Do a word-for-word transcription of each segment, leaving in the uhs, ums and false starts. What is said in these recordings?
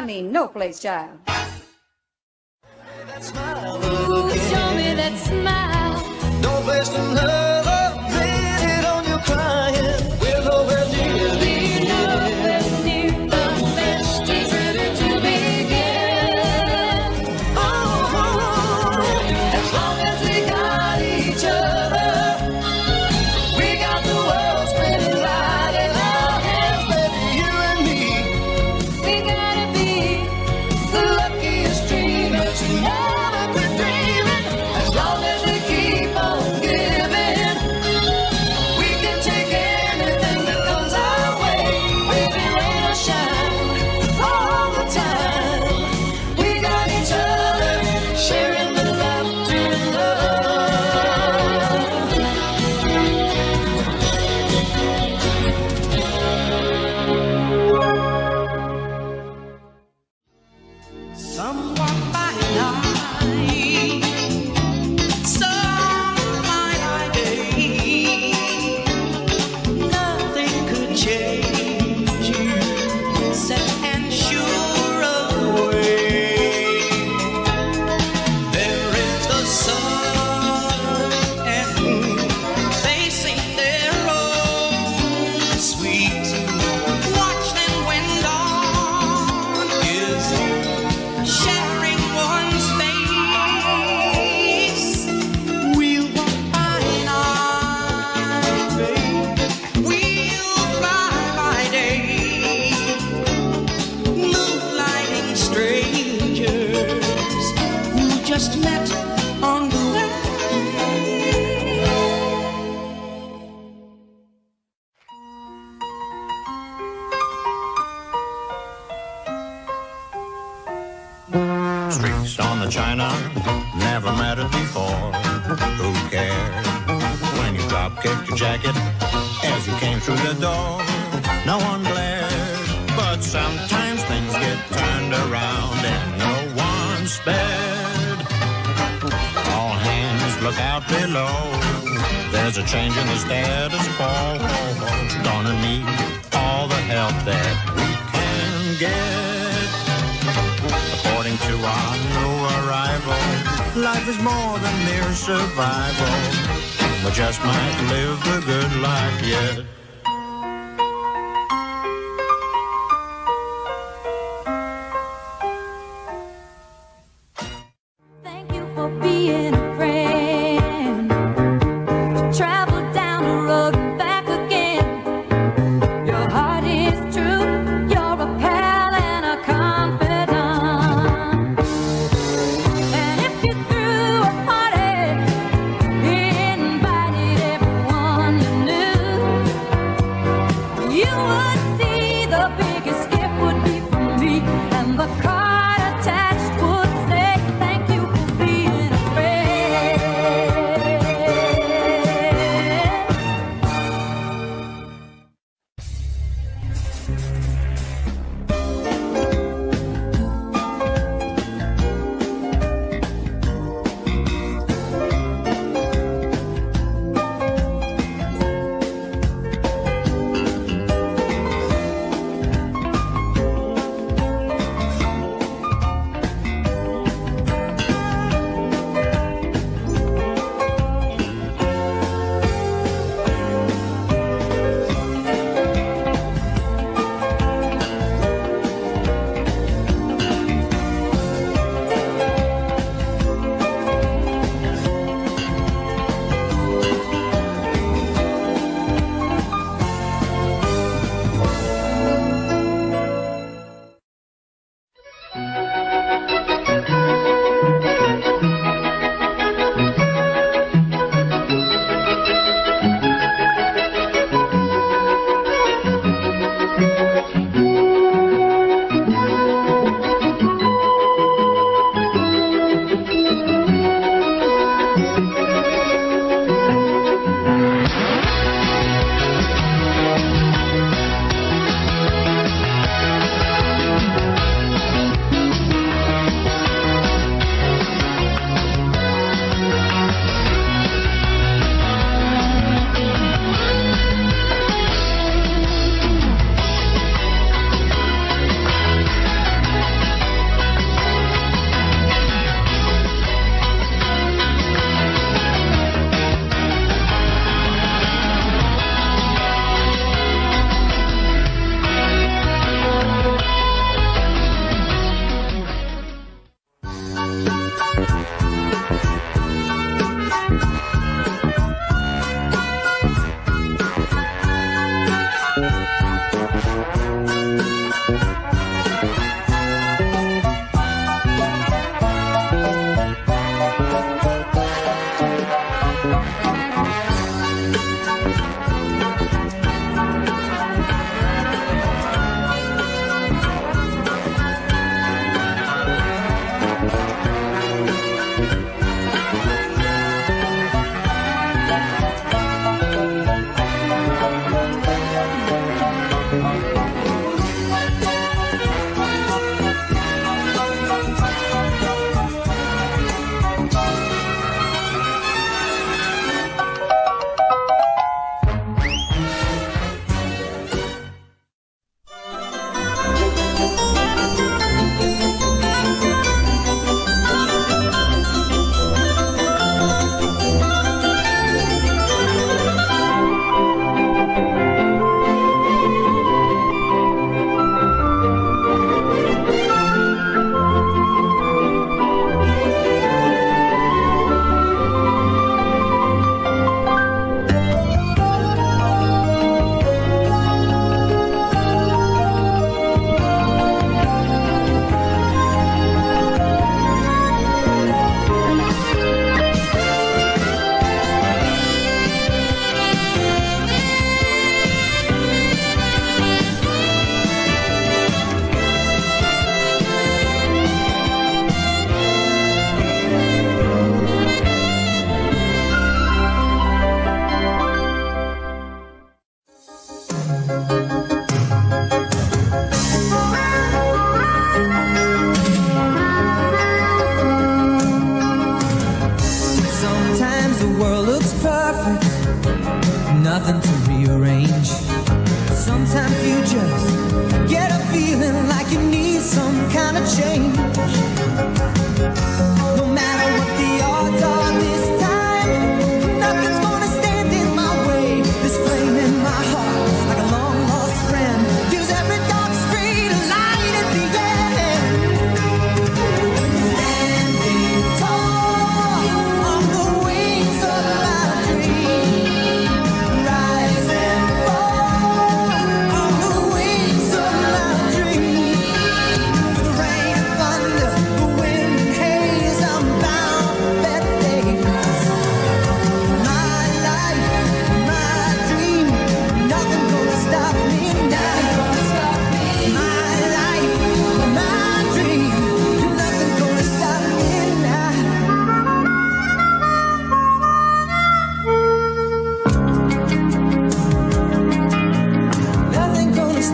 mean no place, child. That smile, show me that smile. Don't waste another minute on your crying. We're nowhere near the end. Nowhere near the best is ready to begin. Oh, as long as we got each other, we got the world spinning right in our hands, baby, you and me. We gotta be the luckiest dreamers who never quit dreaming. As long as we keep on giving, we can take anything that comes our way. Baby, rain or shine, all the time. We got each other, sharing the laughter and love. Someone by night, some by day, nothing could change you, set and sure away. There is the sun and moon, they sing their own sweet. Watch them when dawn is sharing one's face. We'll walk by night, babe. We'll fly by day. Moonlighting strangers who just met on the way. Streaks on the china, never mattered before. Who cared when you drop kicked your jacket as you came through the door? No one glared, but sometimes things get turned around and no one spared. All hands look out below. There's a change in the status quo. Gonna need all the help that we can get. According to our new arrival, life is more than mere survival. We just might live the good life yet. Thank you for being a friend. Travel down the road, back again. Your heart is true. You're a pal and a confidant. And if you threw a party, invited everyone you knew.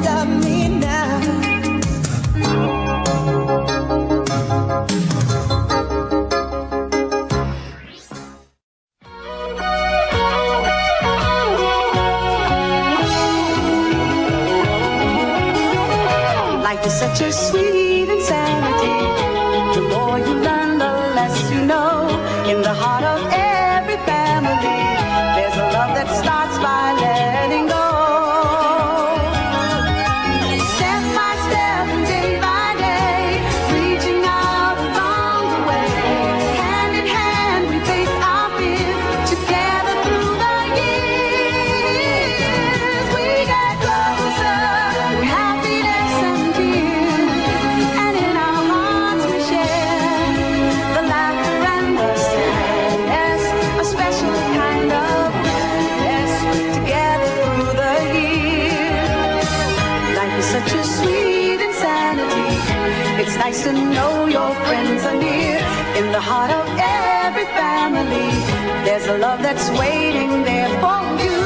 love me now. Life is such a sweet insanity. The more you learn, the less you know. In the heart of every family, there's a love that starts by letting go. Step by step and day by day, reaching out along the way. Hand in hand, we face our fears, together through the years. We get closer, happiness and tears, and in our hearts we share the laughter and the sadness, a special kind of happiness, together through the years. Life is such a sweet insanity. It's nice to know your friends are near. In the heart of every family, there's a love that's waiting there for you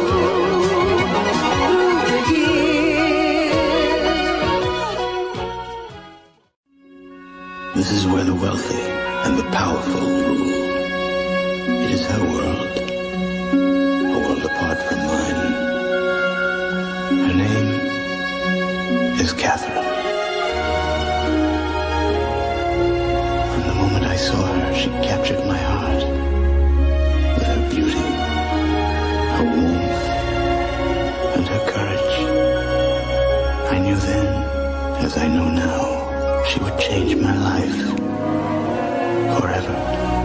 through the years. This is where the wealthy and the powerful rule. It is her world, a world apart from mine. Her name is Catherine. From the moment I saw her, she captured my heart with her beauty, her warmth, and her courage. I knew then, as I know now, she would change my life forever.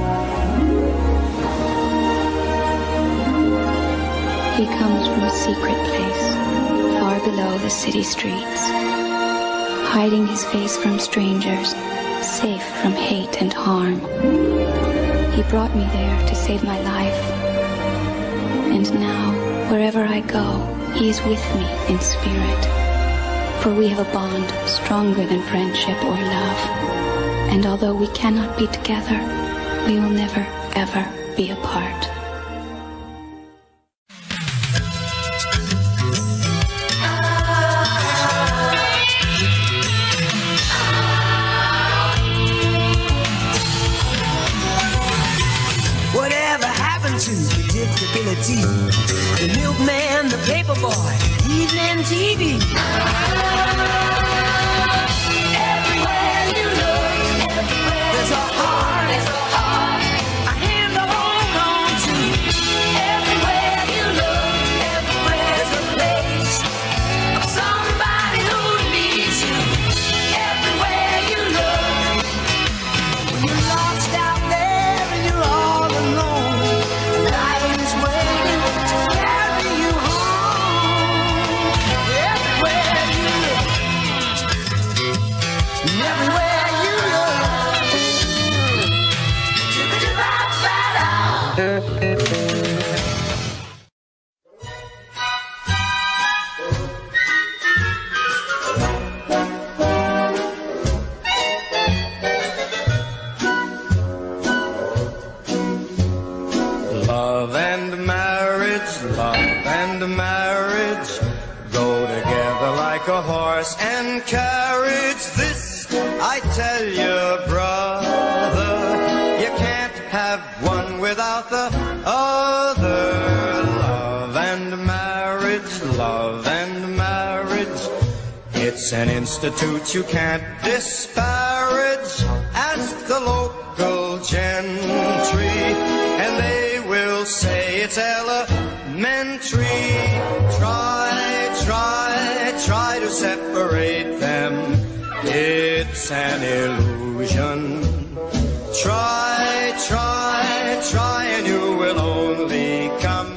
He comes from a secret place, far below the city streets, hiding his face from strangers, safe from hate and harm. He brought me there to save my life. And now, wherever I go, he is with me in spirit. For we have a bond stronger than friendship or love. And although we cannot be together, we will never, ever be apart. Whatever happened to predictability? The milkman, the paper boy, evening T V. Everywhere you look, there's a heart, there's a heart, a hand to hold on to. Everywhere you look, everywhere there's a place of somebody who needs you. Everywhere you look, when you're lost out there and you're all alone, life is waiting to carry you home. Everywhere you look, everywhere you look, Love and marriage, love and marriage go together like a horse and carriage. This I tell you, brother, you can't have one without the other. Love and marriage, love and marriage, it's an institute you can't disparage. Ask the local gentry, and they will say it's elementary. Try, try, try to separate them. It's an illusion. Try, try, try, and you will only come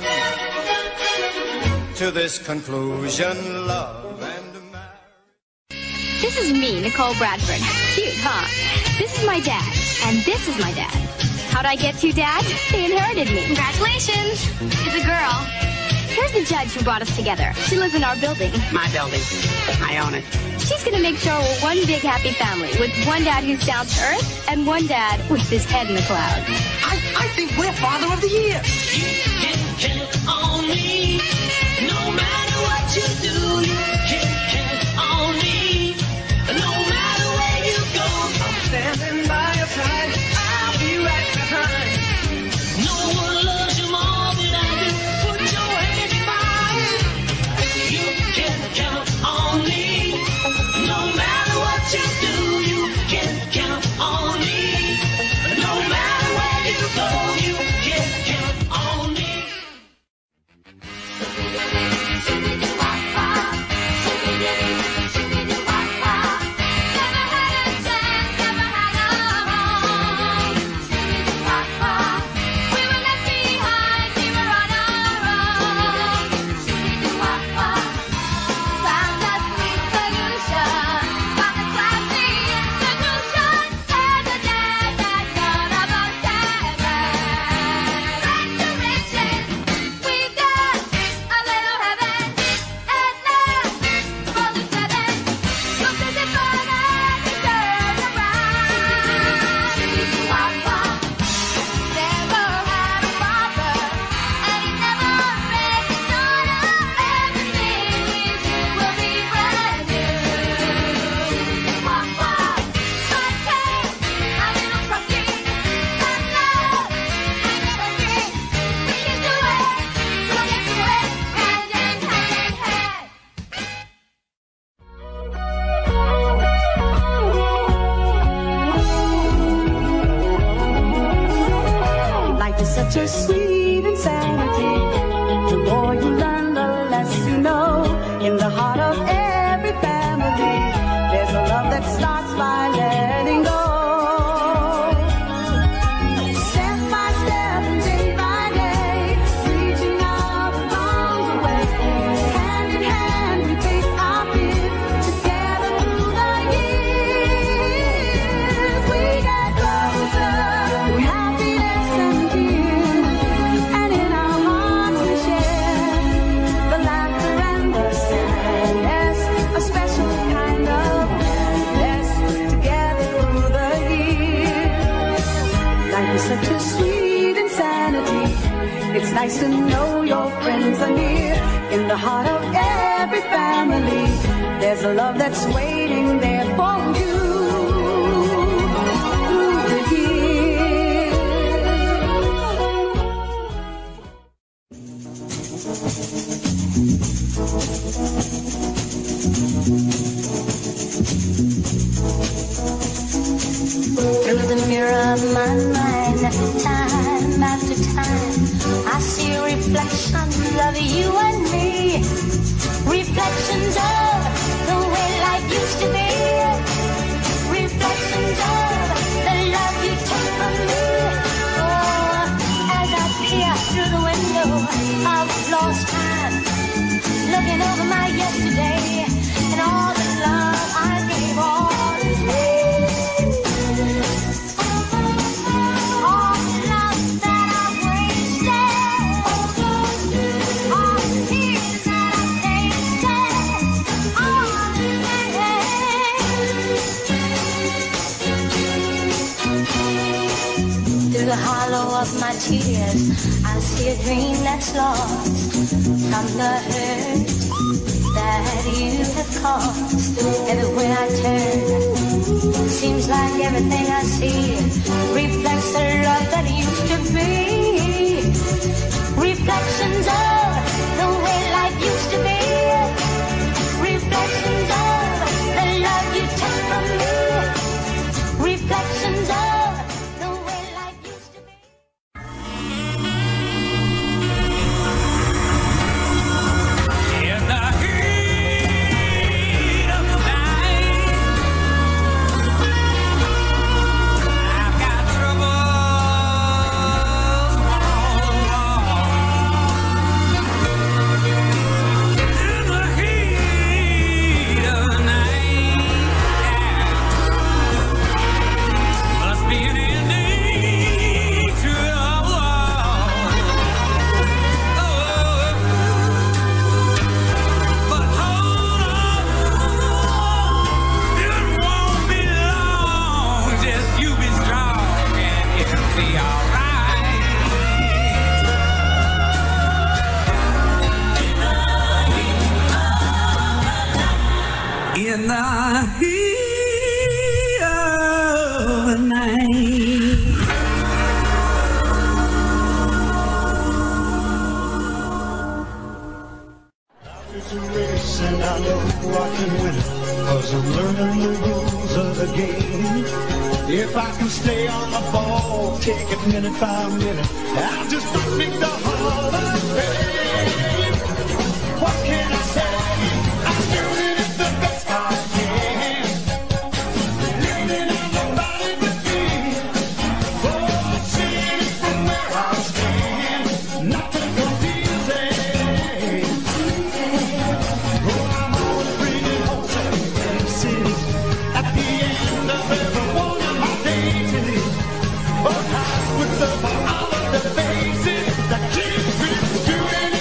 to this conclusion. Love and marriage. This is me, Nicole Bradford. Cute, huh? This is my dad, and this is my dad. How'd I get two dads? They inherited me. Congratulations. It's a girl. Here's the judge who brought us together. She lives in our building. My building. I own it. She's gonna make sure we're one big happy family with one dad who's down to earth and one dad with his head in the clouds. I, I think we're Father of the Year. You can count on me. No matter what you do, you can count such a sweet insanity. The more you learn, the less you know. In the heart of every family, there's a love that starts by letting go. Step by step, day by day, reaching out along the way. Hand in hand, we face our fears. Together through the years, we get closer through happiness and tears. And in our hearts we share the laughter and the sadness, a special kind of happiness. Together through the years, life is such a sweet insanity. It's nice to know your friends are near. In the heart of every family, there's a love that's waiting there for you through the years. Through the mirror of my mind, time after time, I see reflections of you and me. Reflections of the way life used to be. Reflections of the love you took from me. Oh, as I peer through the window of lost time, looking over my yesterday and all the love I gave all the day. All the love that I've wasted, all the tears that I've tasted, all the pain. Through the hollow of my tears, I see a dream that's lost from the hurt that you have caused. Everywhere I turn, seems like everything I see reflects the love that used to be. Reflections of the way life used to be. Reflections of the love you took from me. Reflections of the way life used to be. In the heat of the night, I've got troubles all along. In the heat of the night, must be an ending to it all. Oh. But hold on, it won't be long. Just you be strong and it'll be alright. In the heat of the night. It's a race and I know I can win it, 'cause I'm learning the rules of the game. If I can stay on the ball, take it minute by minute, I'll just make the Hall of Fame. What can I say? I'm doing it the best I can. Living on nobody but me. Oh, I'm seeing it from where I stand. Nothing comes easy. Oh, I'm always bringing home some places at the end of every one of my days. Oh, I with the all of the faces that keep me doing it.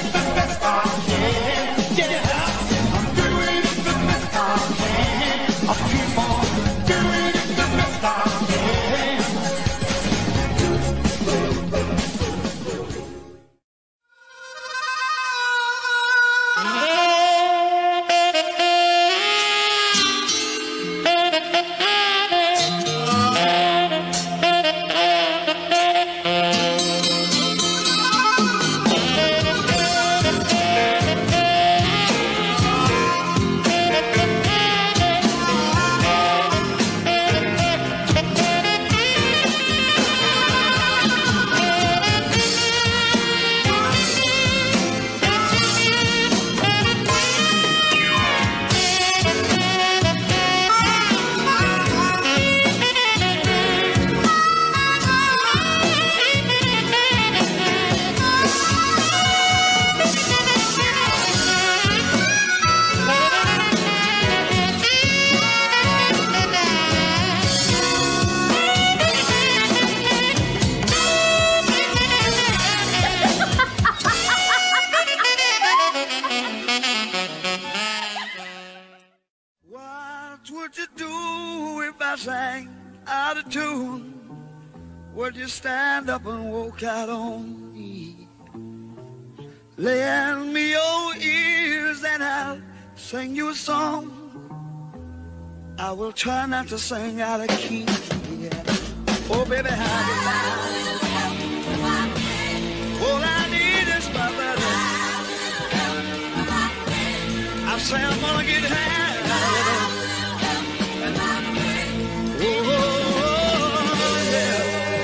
What would you do if I sang out of tune? Would you stand up and walk out on me? Lend me your ears and I'll sing you a song. I will try not to sing out of key. Yeah. Oh, baby, how do all I need is my brother. I say I'm gonna get high. Oh, oh, oh, yeah.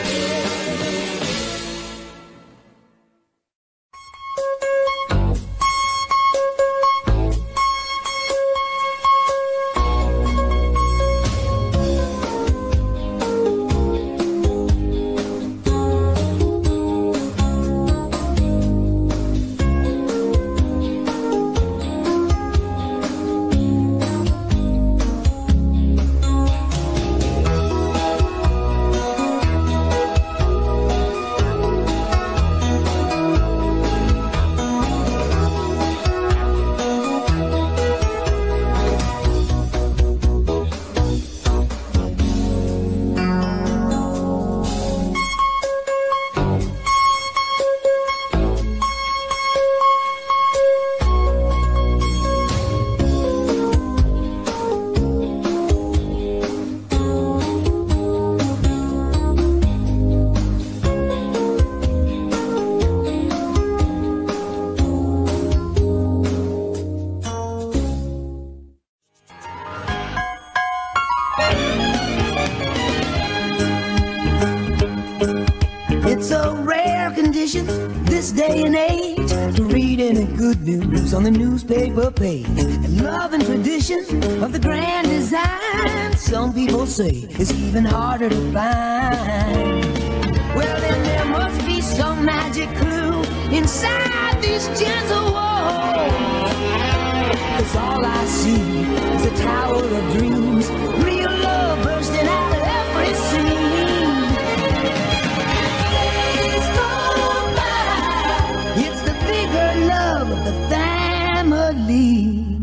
It's a rare condition this day and age to read any good news on the newspaper page. And love and tradition of the grand design, some people say, is even harder to find. Well, then there must be some magic clue inside these gentle walls. 'Cause all I see is a tower of dreams, real love bursting out of every scene. It's the bigger love of the family.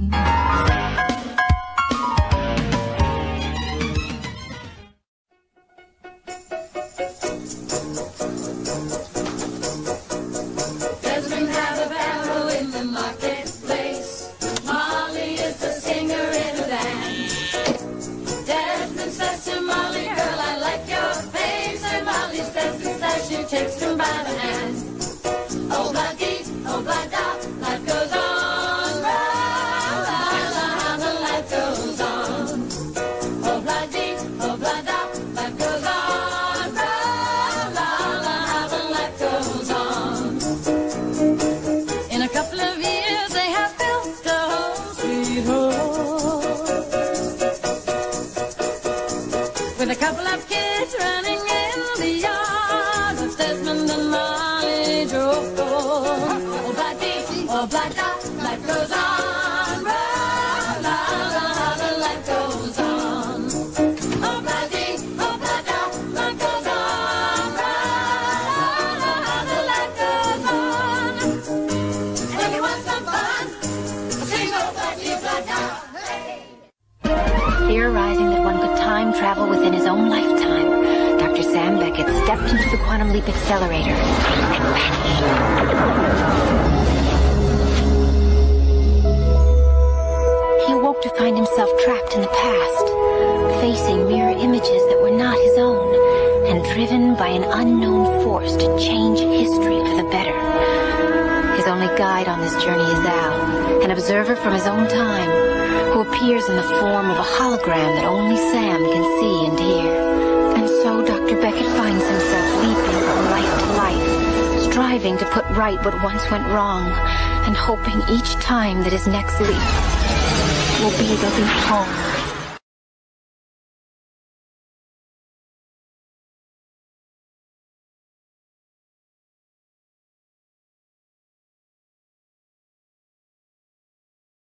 Desmond has a barrel in the marketplace. Molly is the singer in the band. Desmond says to Molly, girl, I like your face. And Molly says, says she takes him by the hand. Oh, bloody, oh, bloody, life goes on. La, la, la, how the life goes on. Oh, bloody, oh, bloody, life goes on. La, la, la, how the life goes on. In a couple of years, they have built a home, sweet home. With a couple of kids running in the yard, with Desmond and Molly drove home. Oh, bloody, oh, bloody, life goes on. La, la, la, how the life goes on. Oh, bloody, oh, bloody, life goes on. La, la, la, how the life goes on. And if you want some fun, sing oh, bloody, bloody, hey. Theorizing that one could time travel within his own lifetime, Doctor Sam Beckett stepped into the quantum leap accelerator and vanished. He awoke to find himself trapped in the past, facing mirror images that were not his own, and driven by an unknown force to change history for the better. His only guide on this journey is Al, an observer from his own time, who appears in the form of a hologram that only Sam can see and hear. And so Doctor Beckett finds himself leaping from life to life, striving to put right what once went wrong, and hoping each time that his next leap will be the leap home.